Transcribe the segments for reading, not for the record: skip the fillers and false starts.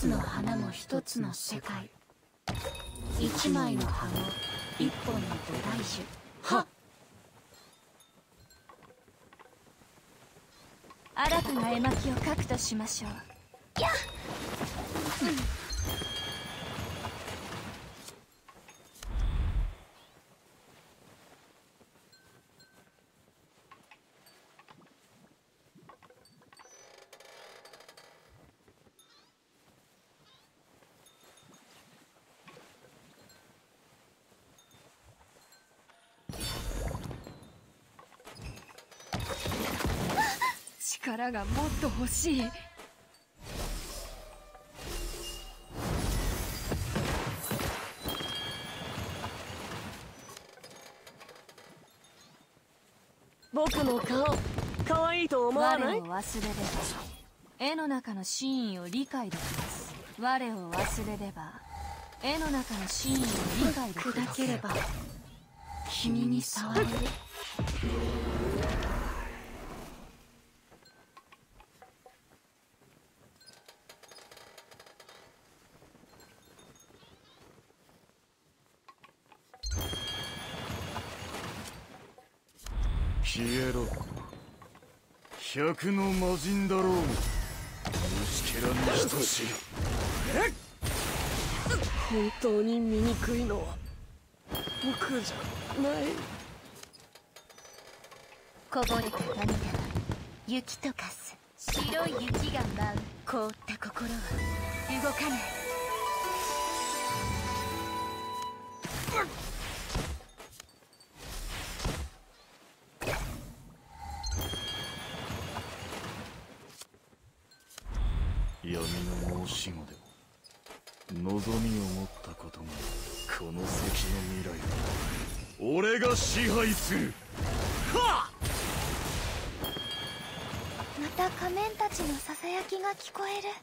つの花も一つの世界。一枚の葉も一本の菩提樹。はっ。 新たな絵巻を描くとしましょう。 やっ、 力がもっと欲しい。 僕の顔、可愛いと思わない？ 我を忘れれば絵の中の真意を理解できます。我を忘れれば絵の中の真意を理解できます。 砕ければ君に触れる。 消えろ。百の魔人だろう。虫けらに等しい。 本当に醜いのは僕じゃない。 こぼれた涙は雪と化す。白い雪が舞う。凍った心は動かない。 闇の申し子でも望みを持ったことがこの先の未来を俺が支配する。はっ。 また仮面たちのささやきが聞こえる。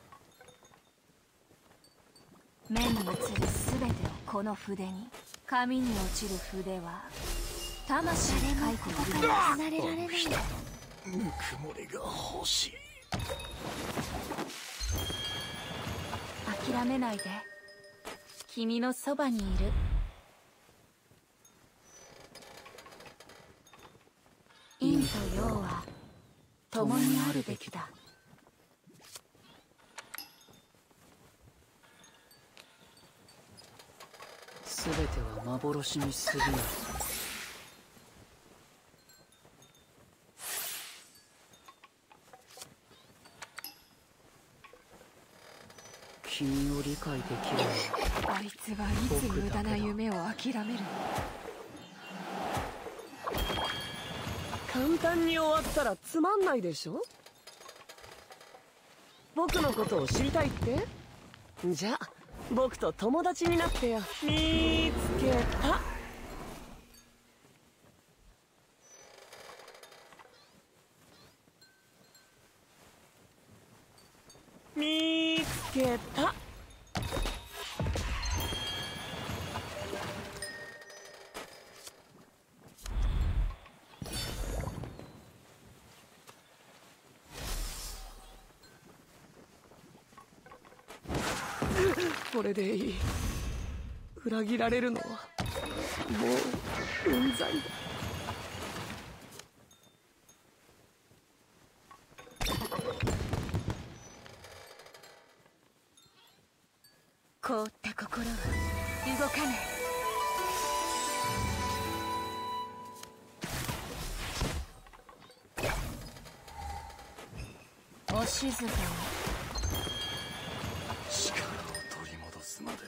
目に映る全てをこの筆に。紙に落ちる筆は魂で書いているんです。 離れられない。 ぬくもりが欲しい。 諦めないで。君のそばにいる。陰と陽は共にあるべきだ。 全ては幻に過ぎない。君を理解できるのはあいつはいつ無駄な夢を諦めるの？ 簡単に終わったらつまんないでしょ。僕のことを知りたいって？じゃあ僕と友達になってよ。見つけた。見つけた。これでいい。裏切られるのはもううんざりだ。 凍った心は動かない。 お静かに。 力を取り戻すまで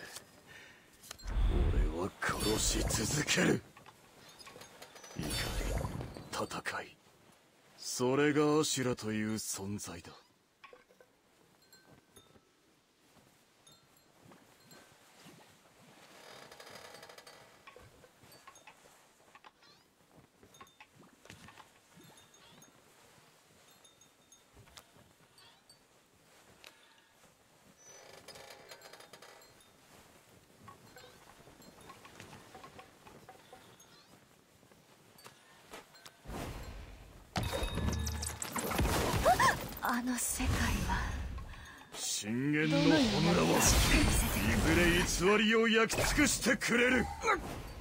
俺は殺し続ける。怒り、戦い、それがアシュラという存在だ。 あの世界は死信玄の炎はいずれ偽りを焼き尽くしてくれる。